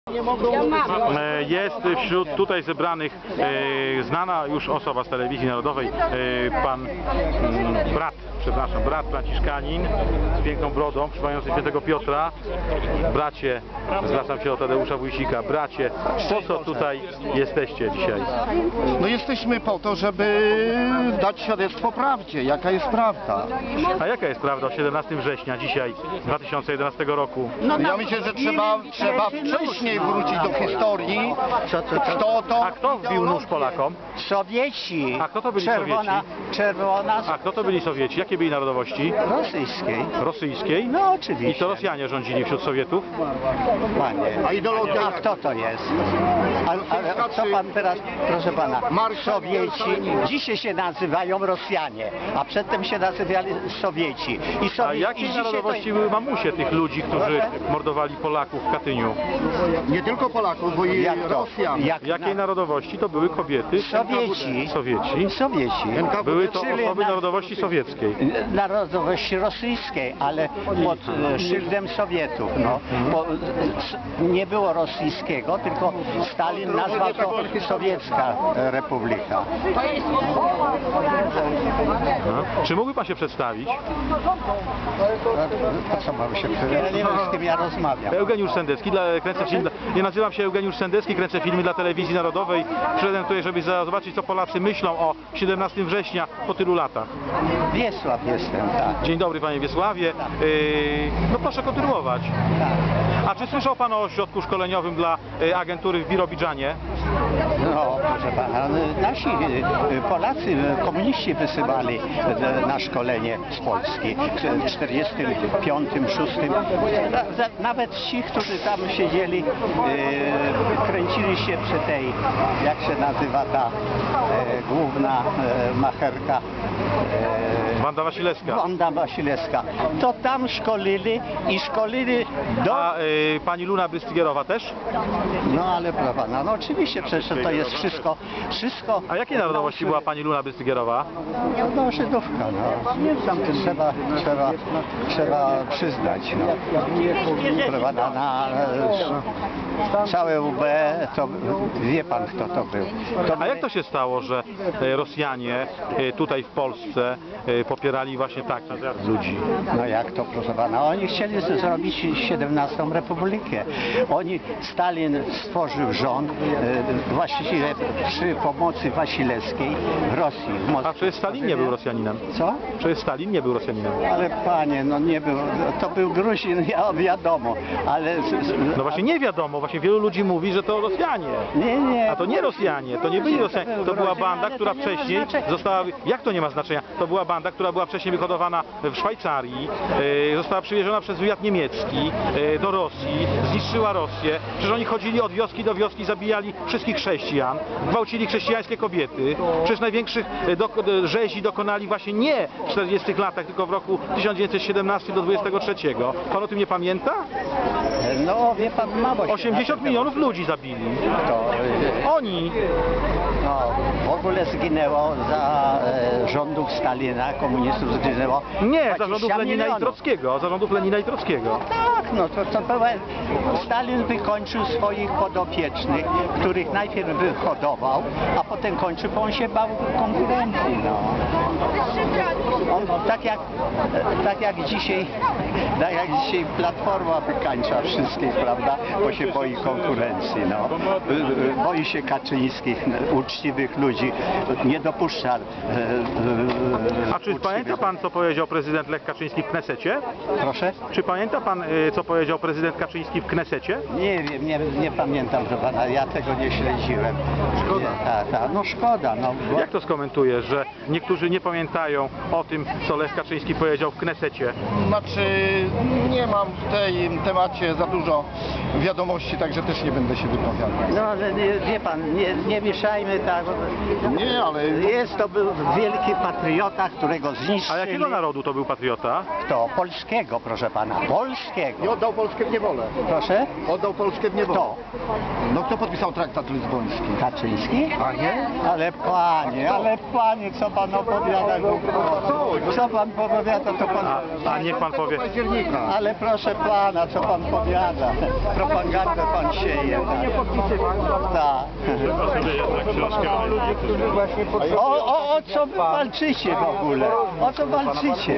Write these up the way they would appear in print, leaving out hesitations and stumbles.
Jest wśród tutaj zebranych znana już osoba z telewizji narodowej, pan brat franciszkanin z piękną brodą, przypominający świętego Piotra. Bracie, zwracam się do Tadeusza Wójcika, bracie, po co tutaj jesteście dzisiaj? No jesteśmy po to, żeby dać świadectwo prawdzie, jaka jest prawda. A jaka jest prawda o 17 września dzisiaj 2011 roku? Ja myślę, że trzeba wcześniej wrócić do historii. A kto wbił nóż Polakom? Sowieci. A kto to byli Czerwona. A kto to byli Sowieci? Jakie byli narodowości? Rosyjskiej. Rosyjskiej? No oczywiście. I to Rosjanie rządzili wśród Sowietów? Panie. A ideologia... A kto to jest? A co pan teraz, proszę pana, Sowieci dzisiaj się nazywają Rosjanie, a przedtem się nazywali Sowieci. A jakiej narodowości były mamusie tych ludzi, którzy mordowali Polaków w Katyniu? Nie tylko Polaków, bo i Rosjan. Jakiej narodowości to były kobiety? Sowieci. Sowieci. Były to osoby narodowości sowieckiej. Narodowości rosyjskiej, ale pod szyldem Sowietów. No. Bo nie było rosyjskiego, tylko Stalin nazwał to Sowiecka Republika. Czy mógłby pan się przedstawić? Po co mam się przedstawić? Ja nie wiem, z kim ja rozmawiam. Eugeniusz Sendecki, kręcę film. Nie nazywam się Eugeniusz Sendecki, kręcę filmy dla telewizji narodowej. Przyszedłem tutaj, żeby zobaczyć, co Polacy myślą o 17 września po tylu latach. Wiesław jestem, tak. Dzień dobry, panie Wiesławie. No proszę kontynuować. Tak. A czy słyszał pan o ośrodku szkoleniowym dla agentury w Birobidżanie? No, proszę pana, nasi Polacy, komuniści wysyłali na szkolenie z Polski w 45, 6. Nawet ci, którzy tam siedzieli, kręcili się przy tej, jak się nazywa ta główna macherka. Wanda Wasilewska. Wanda Wasilewska. To tam szkolili i szkolili do... A pani Luna Bystygierowa też? No ale proszę pana, no oczywiście przecież to jest wszystko... A jakiej narodowości była pani Luna Bystygierowa? No Żydówka, no. Trzeba przyznać, no. Proszę pana, na całe UB to wie pan, kto to był. A jak to się stało, że Rosjanie tutaj w Polsce popierali właśnie takich ludzi? No jak to, proszę pana? Oni chcieli zrobić 17 Republikę. Stalin stworzył rząd właściwie przy pomocy Wasilewskiej w Rosji. W Moskwie. A przecież Stalin nie był Rosjaninem. Co? Przecież Stalin nie był Rosjaninem. Ale panie, no nie był, to był Gruzin, wiadomo, ale... No właśnie nie wiadomo, właśnie wielu ludzi mówi, że to Rosjanie. Nie. A to nie Rosjanie, to nie byli Rosjanie, to była banda, która wcześniej została... Jak to nie ma znaczenia? To była banda, która była wcześniej wyhodowana w Szwajcarii, została przywieziona przez wywiad niemiecki do Rosji, zniszczyła Rosję. Przecież oni chodzili od wioski do wioski, zabijali wszystkich chrześcijan, gwałcili chrześcijańskie kobiety. Przecież największych rzezi dokonali właśnie nie w 40 latach, tylko w roku 1917 do 23. Pan o tym nie pamięta? No wie pan, mało się 80 milionów ludzi zabili. Oni. No, w ogóle zginęło za rządów Stalina, komunistów zginęło. Nie, za rządów Lenina milionów. i Trockiego. Za rządów Lenina i Trockiego. Tak, no to była... Stalin wykończył swoich podopiecznych, których najpierw wyhodował, a potem kończył, bo on się bał konkurencji, no. On tak jak dzisiaj Platforma wykańcza wszystkich, prawda, bo się boi konkurencji, no. Boi się Kaczyńskich, uczciwych ludzi, nie dopuszcza... A czy pamięta pan, co powiedział prezydent Lech Kaczyński w Knesecie? Proszę? Czy pamięta pan, co powiedział prezydent Kaczyński w Knesecie? Nie wiem, nie pamiętam, proszę pana, ja tego nie śledziłem. Szkoda. No szkoda, no. Bo... Jak to skomentujesz, że niektórzy nie pamiętają o tym, co Lech Kaczyński powiedział w Knesecie? Znaczy, nie mam w tym temacie za dużo wiadomości, także też nie będę się wypowiadał. No ale wie pan, nie mieszajmy tak. Nie, ale... To był wielki patriota, którego zniszczyli. A jakiego narodu to był patriota? Kto? Polskiego, proszę pana, polskiego. I oddał Polskę w niewolę. Proszę? Oddał Polskę w niewolę. Kto? No kto podpisał traktat lizboński? Kaczyński? A nie? Ale panie, co pan opowiada? Co pan opowiada, to pan... A niech pan powie. Października. Ale proszę pana, co pan powiada? propagandę pan sieje. Tak. O co wy walczycie w ogóle? O co walczycie?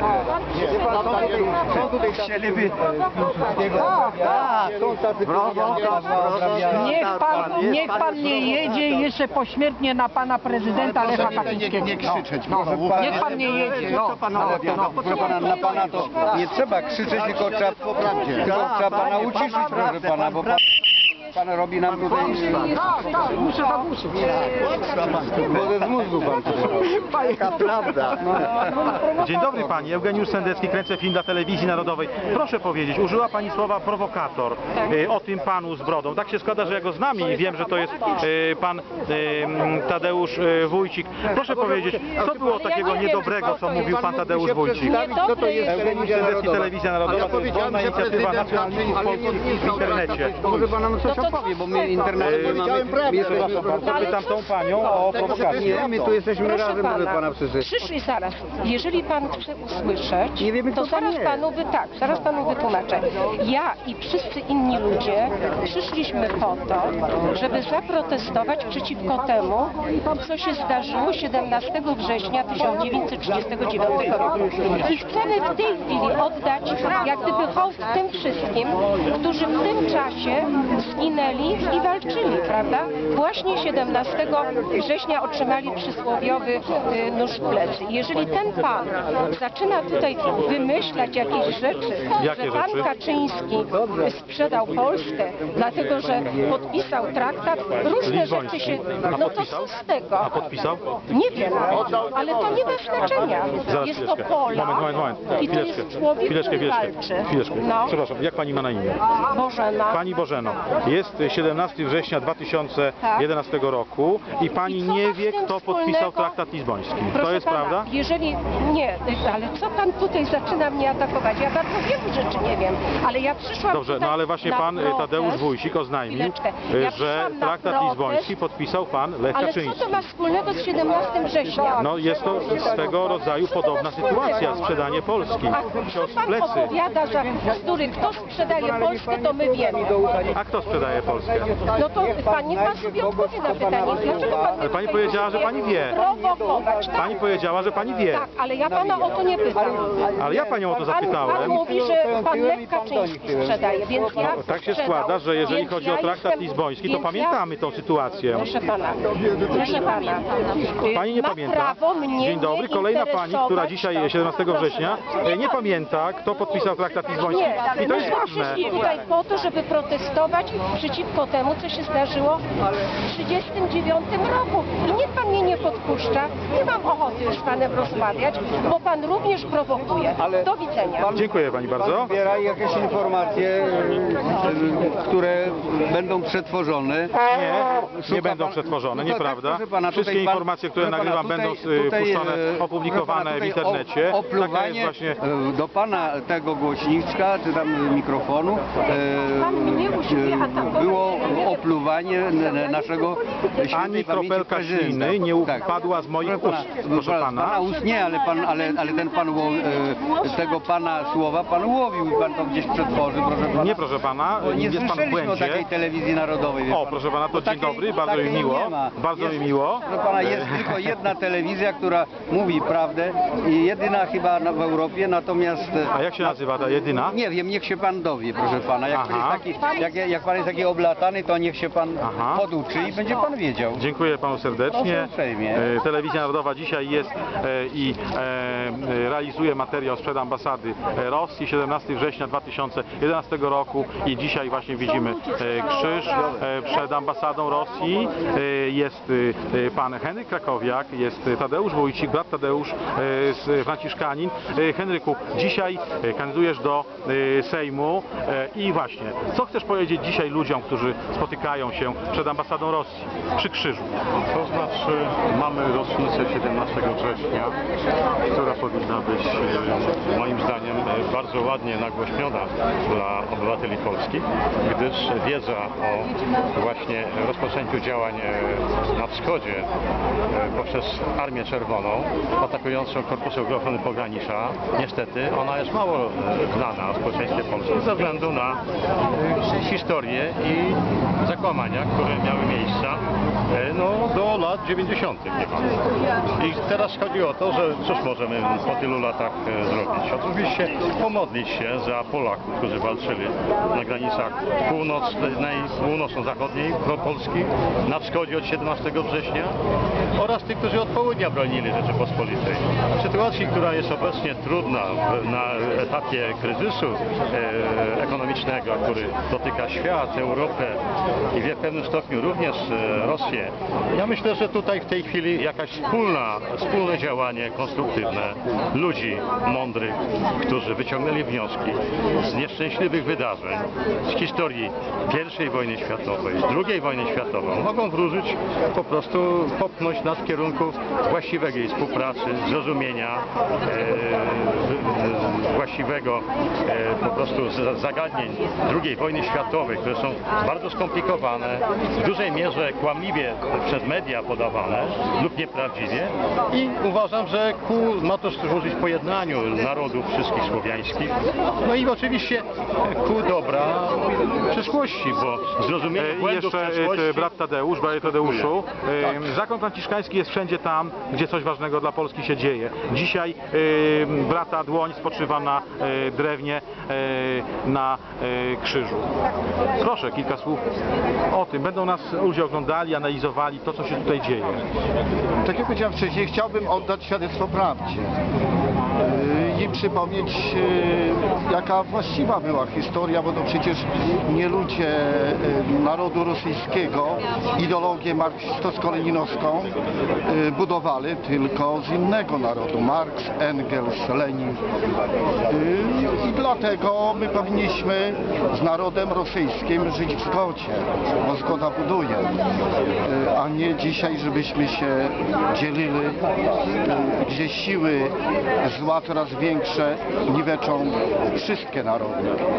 Chcieliby... Tak, Niech pan nie jedzie jeszcze pośmiertnie na pana prezydenta Lecha Kaczyńskiego. Nie krzyczeć, Niech pan nie jedzie. No. Proszę pana, na pana to nie trzeba krzyczeć, tylko trzeba pana uciszyć, proszę pana, bo pan robi nam tutaj... Muszę zagłuszyć. Wodę z mózgu pan tu Taka prawda. Dzień dobry pani, Eugeniusz Sendecki, kręcę film dla Telewizji Narodowej. Proszę powiedzieć, użyła pani słowa prowokator o tym panu z brodą. Tak się składa, że ja go znam i wiem, że to jest pan Tadeusz Wójcik. Proszę powiedzieć, co było takiego niedobrego, co mówił pan Tadeusz Wójcik? Eugeniusz Sendecki, Telewizja Narodowa, to jest wolna inicjatywa nacjonalnych polskich w internecie. Może pan nam coś opowie, bo my internet mamy... Przepraszam bardzo, pytam tą panią o prowokację. Nie, my tu jesteśmy Proszę razem, proszę pana przyszedł. Przyszli zaraz. Jeżeli pan chce usłyszeć, Nie wiemy, to co tam zaraz jest. zaraz panu wytłumaczę. Ja i wszyscy inni ludzie przyszliśmy po to, żeby zaprotestować przeciwko temu, co się zdarzyło 17 września 1939 roku. I chcemy w tej chwili oddać jak gdyby hołd tym wszystkim, którzy w tym czasie zginęli i walczyli, prawda? Właśnie 17 września otrzymali przysłowiowy nóż w plecy. Jeżeli ten pan zaczyna tutaj wymyślać jakieś rzeczy, Jakie że pan rzeczy? Kaczyński sprzedał Polskę, dlatego że podpisał traktat, różne rzeczy się... A No to podpisał? co z tego? A podpisał? Nie wiem, ale to nie ma znaczenia. Zaraz, Jest to chwileczkę. Polak Moment. i to jest człowiek, który walczy. Chwileczkę. No, Przepraszam, jak pani ma na imię? Bożena. Pani Bożeno, jest 17 września 2011 roku i pani I co nie ma z wie, tym kto podpisał wspólnego? traktat lizboński. Proszę To jest pana, prawda? Jeżeli nie, ale co pan tutaj zaczyna mnie atakować? Ja bardzo wielu rzeczy nie wiem, ale ja przyszłam Dobrze, tutaj no ale właśnie na pan protest. Tadeusz Wójcik oznajmił, Chwileczkę. Ja że przyszłam na traktat protest. lizboński podpisał pan Lech Ale co Kaczyński. to ma wspólnego z 17 września? No jest to swego rodzaju podobna sytuacja, sprzedanie Polski. A Cios co w pan plecy. opowiada za bzdury? Kto sprzedaje Polskę, to my wiemy. A kto sprzedaje Polskę? No to pan niech pan sobie odpowie na pytanie, dlaczego pan Ale pani powiedziała, że pani wie. prowokować, tak? Pani powiedziała, że pani wie. Tak, ale ja pana o to nie pytam. Ale ja panią o to Pan zapytałem. mówi, że pan Lech Kaczyński sprzedaje, więc ja Tak się sprzedał. składa, że jeżeli Więc chodzi o ja traktat jestem- lizboński, to więc pamiętamy tą sytuację. Proszę pana, Pani nie ma pamięta. prawo mnie Dzień dobry, nie kolejna pani, która interesować dzisiaj to. 17 września nie pamięta, kto podpisał traktat lizboński. Nie, I to jest myśmy ważne. przyszli tutaj po to, żeby protestować przeciwko temu, co się zdarzyło w 1939 roku. I niech pan mnie nie podpuszcza, nie mam ochoty już z panem rozmawiać, bo pan również prowokuje. Do widzenia. Dziękuję pani bardzo. Zbiera jakieś informacje, które będą przetworzone. Nie będą przetworzone, No tak, nieprawda. proszę pana, Wszystkie tutaj pan- informacje, które proszę pana, nagrywam, będą tutaj, puszczone, opublikowane w tutaj internecie. Taka jest Opluwanie właśnie... do pana tego głośniczka, czy tam mikrofonu, Pan mnie musi atakować. było opluwanie naszego świętej Ani pamięci kropelka prezydenta. śliny nie Tak. upadła z moich Proszę ust, proszę pana. Pana ust nie, ale ten pan tego pana słowa pan łowił i pan to gdzieś przetworzył, proszę pana. Nie, proszę pana, Bo nie jest pan w słyszeliśmy o błędzie. takiej telewizji narodowej. wie O, pan. proszę pana, to dzień Takiej- dobry, bardzo mi takiej miło. nie ma. Bardzo mi Jest- miło. Proszę pana, jest tylko jedna telewizja, która mówi prawdę i jedyna chyba w Europie, natomiast... A jak się nazywa ta jedyna? Nie wiem, niech się pan dowie, proszę pana. Jak pan Aha. jest taki, jak pan jest taki oblatany, to niech się pan Aha. poduczy i będzie pan wiedział. Dziękuję panu serdecznie. Proszę uprzejmie. Telewizja Narodowa dzisiaj jest i realizuje materiał sprzed ambasady Rosji 17 września 2011 roku i dzisiaj właśnie widzimy krzyż przed ambasadą Rosji. Jest pan Henryk Krakowiak, jest Tadeusz Wójcik, brat Tadeusz Franciszkanin. Henryku, dzisiaj kandydujesz do Sejmu i właśnie, co chcesz powiedzieć dzisiaj ludziom ludziom, którzy spotykają się przed ambasadą Rosji przy krzyżu? To znaczy mamy rocznicę 17 września, która powinna być moim zdaniem bardzo ładnie nagłośniona dla obywateli polskich, gdyż wiedza o właśnie rozpoczęciu działań na wschodzie poprzez Armię Czerwoną atakującą Korpusy Ochrony Pogranicza, niestety ona jest mało znana w społeczeństwie polskim ze względu na historię i zakłamania, które miały miejsca do lat 90. I teraz chodzi o to, że cóż możemy po tylu latach zrobić? Oczywiście pomodlić się za Polaków, którzy walczyli na granicach północno-zachodniej Polski, na wschodzie od 17 września oraz tych, którzy od południa bronili Rzeczypospolitej. W sytuacji, która jest obecnie trudna na etapie kryzysu ekonomicznego, który dotyka świat, Europę i w pewnym stopniu również Rosję, ja myślę, że tutaj w tej chwili jakaś wspólne działanie konstruktywne ludzi mądrych, którzy wyciągnęli wnioski z nieszczęśliwych wydarzeń, z historii I wojny światowej, II wojny światowej, mogą wróżyć, po prostu popchnąć nas w kierunku właściwej współpracy, zrozumienia, właściwego po prostu zagadnień II wojny światowej, które są bardzo skomplikowane, w dużej mierze kłamliwie przez media podawane lub nieprawdziwie i uważam, że ma to służyć pojednaniu narodów wszystkich słowiańskich, no i oczywiście ku dobra przyszłości, bo zrozumienie błędów przeszłości... Brat Tadeusz, bracie Tadeuszu, zakon franciszkański jest wszędzie tam, gdzie coś ważnego dla Polski się dzieje. Dzisiaj brata dłoń spoczywa na drewnie na krzyżu. Proszę, kilka słów o tym. Będą nas ludzie oglądali, analizowali to, co się tutaj dzieje. Tak jak powiedziałem wcześniej, chciałbym oddać świadectwo prawdzie i przypomnieć, jaka właściwa była historia, bo to przecież nie ludzie narodu rosyjskiego ideologię marksistowsko-leninowską budowali, tylko z innego narodu. Marks, Engels, Lenin. I dlatego my powinniśmy z narodem rosyjskim żyć w zgodzie, bo zgoda buduje, a nie dzisiaj, żebyśmy się dzielili, gdzie siły zła coraz większe niweczą wszystkie narody.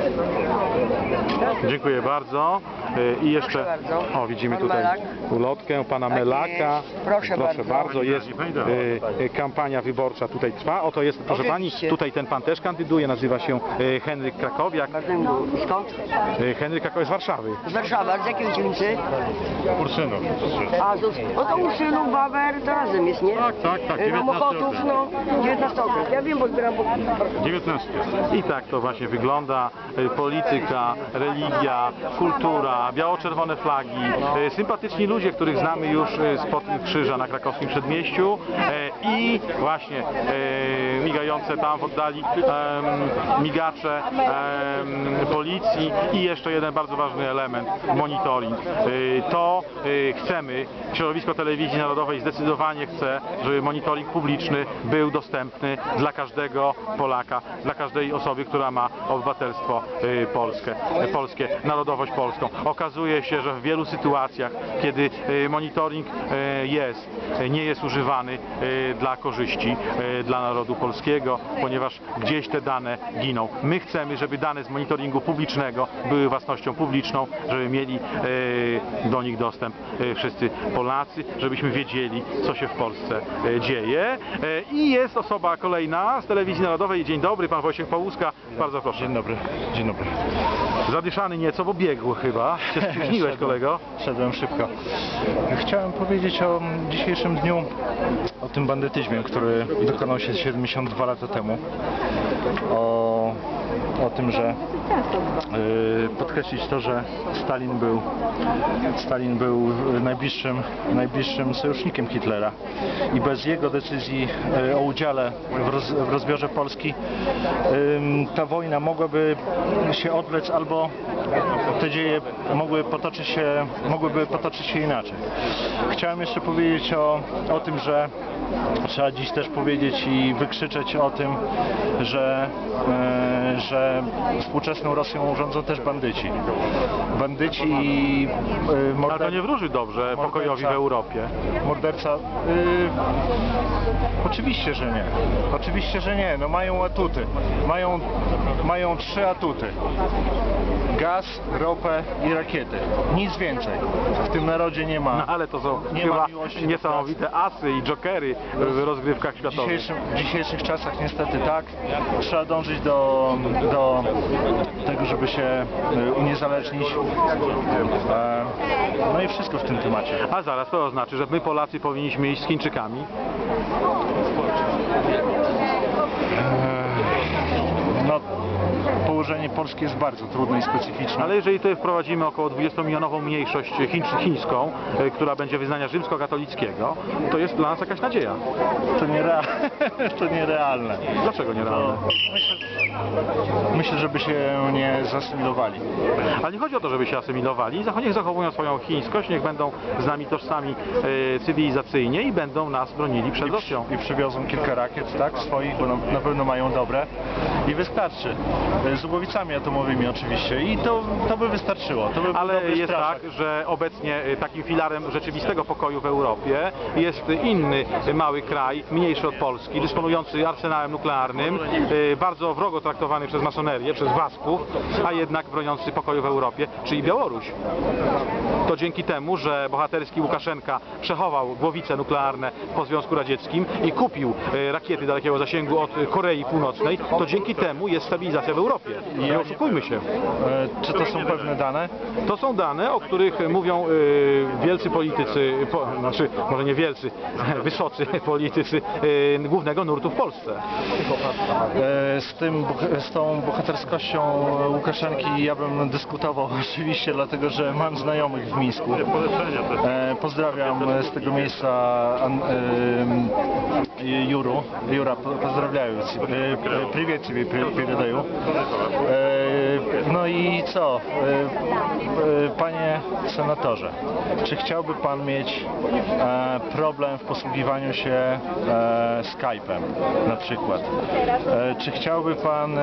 Dziękuję bardzo. I jeszcze, o, widzimy tutaj ulotkę pana Melaka. Proszę bardzo. Jest kampania wyborcza tutaj trwa. Oto jest, proszę pani, tutaj ten pan też kandyduje, nazywa się Henryk Krakowiak. Skąd? Henryk Krakowiak z Warszawy. Z Warszawy, a z jakiej dzielnicy? Ursynów. A to Ursynów, Wawer, to razem jest, nie? Tak, 19 Mokotów, no, 19 okres. Ja wiem, bo zbieram 19. I tak to właśnie wygląda. Polityka, religia, kultura, biało-czerwone flagi, sympatyczni ludzie, których znamy już spod krzyża na krakowskim przedmieściu i właśnie migające tam w oddali migacze policji i jeszcze jeden bardzo ważny element, monitoring. To chcemy, środowisko Telewizji Narodowej zdecydowanie chce, żeby monitoring publiczny był dostępny dla każdego Polaka, dla każdej osoby, która ma obywatelstwo polskie, narodowość polską. Okazuje się, że w wielu sytuacjach, kiedy monitoring nie jest używany dla korzyści dla narodu polskiego, ponieważ gdzieś te dane giną. My chcemy, żeby dane z monitoringu publicznego były własnością publiczną, żeby mieli do nich dostęp wszyscy Polacy, żebyśmy wiedzieli, co się w Polsce dzieje. I jest osoba kolejna z Telewizji Narodowej. Dzień dobry, pan Wojciech Pałuska. Bardzo proszę. Dzień dobry. Dzień dobry. Zadyszany nieco, bo biegł chyba. Się spóźniłeś, kolego. Szedłem szybko. Chciałem powiedzieć o dzisiejszym dniu, o tym bandytyzmie, który dokonał się 72 lata temu. O tym, że podkreślić to, że Stalin był najbliższym sojusznikiem Hitlera i bez jego decyzji o udziale w rozbiorze Polski ta wojna mogłaby się odwlec albo te dzieje mogłyby potoczyć się inaczej. Chciałem jeszcze powiedzieć o tym, że trzeba dziś też powiedzieć i wykrzyczeć o tym, że współczesną Rosją rządzą też bandyci. bandyci i Ale to nie wróży dobrze pokojowi w Europie. morderca. Oczywiście, że nie. Oczywiście, że nie. No mają atuty. Mają 3 atuty. Gaz, ropę i rakiety. Nic więcej. W tym narodzie nie ma. No, ale to są Nie ma chyba miłości do niesamowite asy i jokery w rozgrywkach światowych. W dzisiejszych czasach niestety tak. Trzeba dążyć do tego, żeby się uniezależnić. No i wszystko w tym temacie. A zaraz, to oznacza, że my Polacy powinniśmy iść z Chińczykami. No, położenie Polski jest bardzo trudne i specyficzne. Ale jeżeli tutaj wprowadzimy około 20-milionową mniejszość chińską, która będzie wyznania rzymskokatolickiego, to jest dla nas jakaś nadzieja. To nierealne. Dlaczego nierealne? Myślę, żeby się nie zasymilowali. Ale nie chodzi o to, żeby się asymilowali, niech zachowują swoją chińskość, niech będą z nami tożsami cywilizacyjnie i będą nas bronili przed Rosją. I przywiozą kilka rakiet, tak, swoich, bo na pewno mają dobre i wystarczy. Z głowicami atomowymi oczywiście i to by wystarczyło. To by Ale jest tak, że obecnie takim filarem rzeczywistego pokoju w Europie jest inny mały kraj, mniejszy od Polski, dysponujący arsenałem nuklearnym, bardzo wrogo traktowany przez masonerię, przez Wasków, a jednak broniący pokoju w Europie, czyli Białoruś. To dzięki temu, że bohaterski Łukaszenka przechował głowice nuklearne po Związku Radzieckim i kupił rakiety dalekiego zasięgu od Korei Północnej, to dzięki temu jest stabilizacja w Europie. Nie oszukujmy się. Czy to są pewne dane? To są dane, o których mówią wielcy politycy, znaczy może nie wielcy, wysocy politycy głównego nurtu w Polsce. Z tą bohaterskością Łukaszenki ja bym dyskutował oczywiście, dlatego że mam znajomych w Mińsku. Pozdrawiam z tego miejsca Jura, pozdrawiam. Привет тебе передаю. No i co? Panie senatorze, czy chciałby pan mieć problem w posługiwaniu się Skype'em na przykład? Czy chciałby pan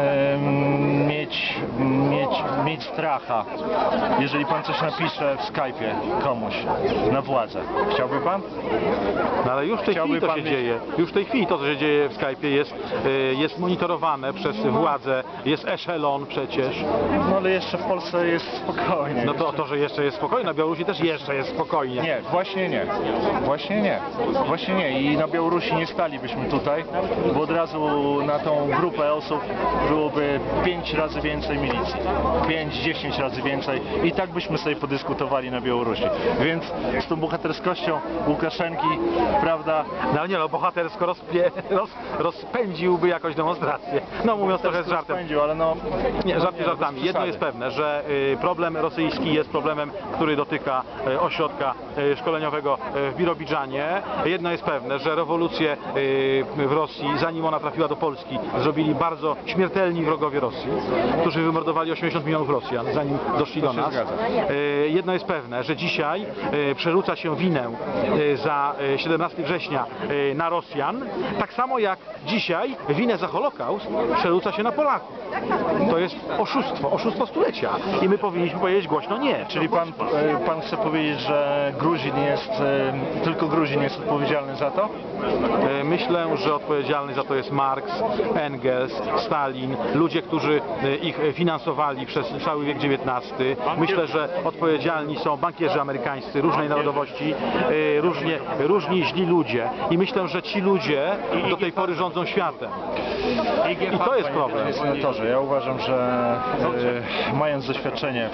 mieć stracha, jeżeli pan coś napisze w Skype'ie komuś na władzę? Chciałby pan? No ale już w tej chwili to się dzieje. Już w tej chwili to, co się dzieje w Skype'ie jest monitorowane przez władzę, jest eszelon przecież. No ale jeszcze w Polsce jest spokojnie. No to, że jeszcze jest spokojnie, na Białorusi też jeszcze jest spokojnie. Nie, właśnie nie. Właśnie nie. Właśnie nie. I na Białorusi nie stalibyśmy tutaj, bo od razu na tą grupę osób byłoby 5 razy więcej milicji. 5-10 razy więcej. I tak byśmy sobie podyskutowali na Białorusi. Więc z tą bohaterskością Łukaszenki, prawda? No ale nie, no bohatersko rozpędziłby jakąś demonstrację. No mówiąc trochę z żartem. Ale no, nie, żarty żartami. Jedno jest pewne, że problem rosyjski jest problemem, który dotyka ośrodka szkoleniowego w Birobidżanie. Jedno jest pewne, że rewolucję w Rosji, zanim ona trafiła do Polski, zrobili bardzo śmiertelni wrogowie Rosji, którzy wymordowali 80 milionów Rosjan, zanim doszli do nas. Jedno jest pewne, że dzisiaj przerzuca się winę za 17 września na Rosjan, tak samo jak dzisiaj winę za Holokaust przerzuca się na Polaków. To jest oszustwo stulecia i my powinniśmy powiedzieć głośno nie. Czyli pan chce powiedzieć, że tylko Gruzin jest odpowiedzialny za to? Myślę, że odpowiedzialny za to jest Marks, Engels, Stalin, ludzie, którzy ich finansowali przez cały wiek XIX. Myślę, że odpowiedzialni są bankierzy amerykańscy, różnej narodowości, różni źli ludzie i myślę, że ci ludzie do tej pory rządzą światem. I to jest problem. Panie senatorze, ja uważam, że mając doświadczenie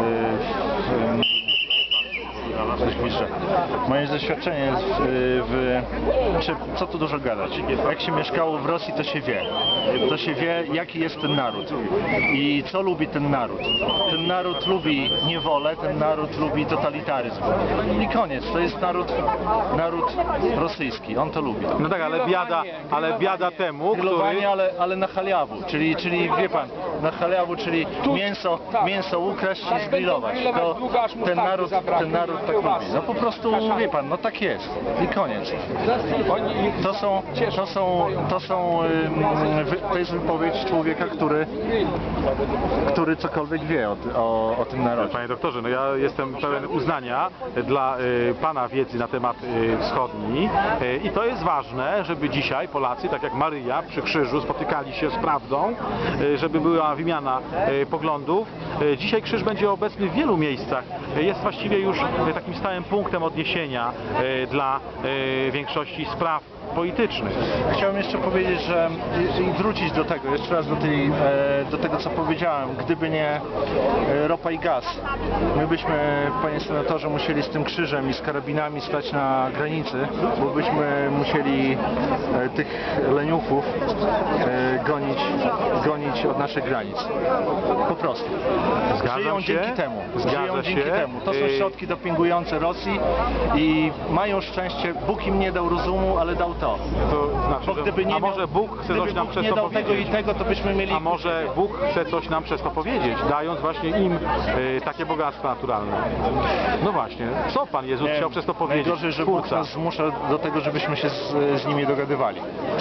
mając doświadczenie co tu dużo gadać. Jak się mieszkało w Rosji, to się wie. To się wie, jaki jest ten naród i co lubi ten naród. Ten naród lubi niewolę, ten naród lubi totalitaryzm. I koniec, to jest naród rosyjski, on to lubi. No tak, ale biada temu, Grillowanie, ale na haliawu, czyli wie pan, na haliawu, czyli mięso ukraść i zgrillować. To ten naród tak lubi. No po prostu, wie pan, no tak jest i koniec. To jest wypowiedź człowieka, który cokolwiek wie o tym narodzie. Panie doktorze, no ja jestem pełen uznania dla pana wiedzy na temat wschodni i to jest ważne, żeby dzisiaj Polacy, tak jak Maryja przy krzyżu, spotykali się z prawdą, żeby była wymiana poglądów. Dzisiaj krzyż będzie obecny w wielu miejscach. Jest właściwie już takim stałym punktem odniesienia dla większości spraw politycznych. Chciałem jeszcze powiedzieć, że i wrócić do tego, jeszcze raz do tego, co powiedziałem. Gdyby nie ropa i gaz, my byśmy, panie senatorze, musieli z tym krzyżem i z karabinami stać na granicy, bo byśmy musieli tych leniuchów gonić od naszych granic. Po prostu. Żyją dzięki temu. To są środki dopingujące Rosji i mają szczęście. Bóg im nie dał rozumu, ale dał to. To znaczy, Bo gdyby nie może Bóg chce coś nam przez to powiedzieć. Tego i tego, to byśmy mieli... A może Bóg chce coś nam przez to powiedzieć, dając właśnie im takie bogactwa naturalne. No właśnie, co Pan Jezus chciał przez to powiedzieć? Najgorzej, że Bóg nas zmusza do tego, żebyśmy się z nimi dogadywali.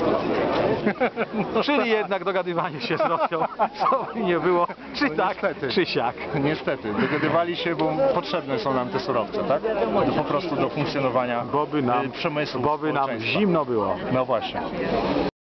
Czyli jednak dogadywanie się z Rosją, co by nie było, czy No tak, niestety. czy siak. Niestety, dogadywali się, bo potrzebne są nam te surowce, tak? Po prostu do funkcjonowania przemysłu, Bo by nam zimno było. No właśnie.